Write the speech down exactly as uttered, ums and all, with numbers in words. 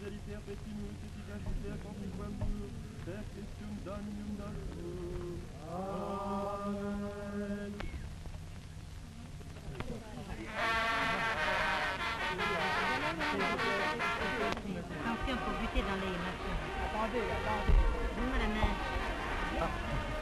Attention, faut buter dans les machins. Attendez, attendez. Donne-moi la main.